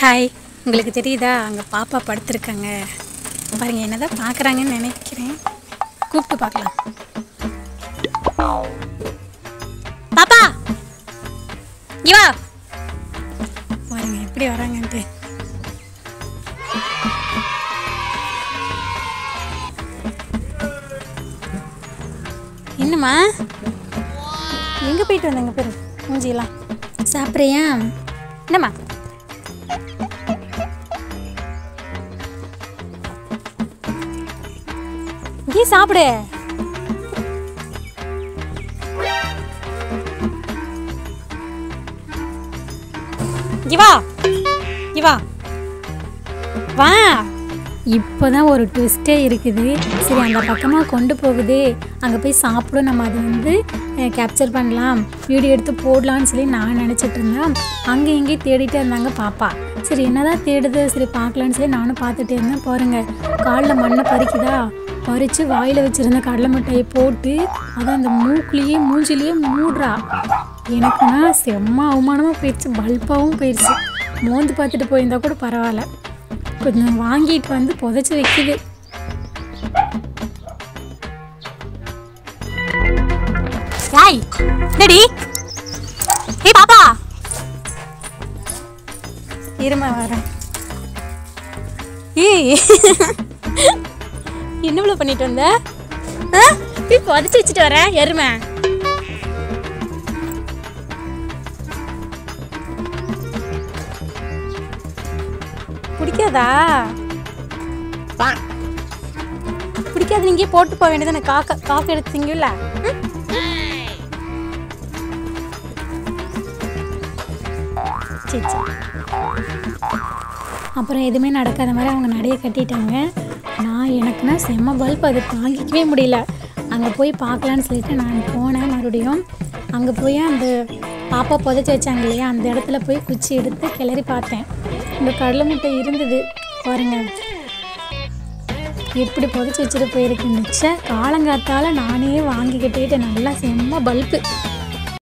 Hi, உங்களுக்கு தெரியுதா? அங்கே பாப்பா படுத்துருக்காங்க பாருங்கள். என்ன தான் பார்க்குறாங்கன்னு நினைக்கிறேன். கூப்பிட்டு பார்க்கலாம். பாப்பா இவா பாருங்க எப்படி வராங்கன்ட்டு. என்னம்மா எங்கே போயிட்டு வந்தேங்க பேர் மூஞ்சிலாம் சாப்பிட்றியா? என்னம்மா இங்கே சாப்பிடு. இவா இவா வா. இப்போதான் ஒரு ட்விஸ்டே இருக்குது. சரி, அந்த பக்கமாக கொண்டு போகுது, அங்கே போய் சாப்பிடும், நம்ம அதை கேப்சர் பண்ணலாம், வீடியோ எடுத்து போடலான்னு சொல்லி நான் நினச்சிட்டு இருந்தேன். அங்கே எங்கேயும் தேடிட்டே இருந்தாங்க பாப்பா. சரி, என்னதான் தேடுது, சரி பார்க்கலான்னு சொல்லி நானும் பார்த்துட்டே இருந்தேன். பாருங்கள், காலில் மண்ணை பறிக்குதா, பறித்து வாயில் வச்சுருந்த கடலை மிட்டாயை போட்டு அதை அந்த மூக்குலேயே மூஞ்சிலேயே மூடுறா. எனக்குன்னா செம்ம அவமானமாக போயிடுச்சு, பல்பாகவும் போயிடுச்சு. மோந்து பார்த்துட்டு போயிருந்தா கூட பரவாயில்ல. கொஞ்சம் வாங்கிட்டு வந்து புதைச்சி வைக்குது. யாய் டேடி, ஏய் பாப்பா இருமா வரேன். ஏய் என்ன இவ்வளோ பண்ணிட்டு வந்த? போய் புதைச்சி வச்சுட்டு வரேன். எருமை பிடிக்காதா? பிடிக்காது, நீங்க போட்டு போக வேண்டியதானே. காக்க எடுத்தீங்கல்ல. சரி சரி. அப்புறம் எதுவுமே நடக்காத மாதிரி அவங்க நடைய கட்டிட்டாங்க. நான் எனக்குன்னா செம்ம பல்ப், அது தாங்கிக்கவே முடியல. அங்கே போய் பார்க்கலான்னு சொல்லிட்டு நான் போனேன். மறுபடியும் அங்கே போய் அந்த பாப்பா புதைச்சி வச்சாங்க இல்லையா, அந்த இடத்துல போய் குச்சி எடுத்து கிளறி பார்த்தேன். இந்த கடலை முட்டை இருந்தது பாருங்க, எப்படி புதைச்சி வச்சுட்டு போயிருக்குன்னு. காலங்காத்தால் நானே வாங்கி கட்டிக்கிட்டு நல்லா செம்ம பல்ப்பு.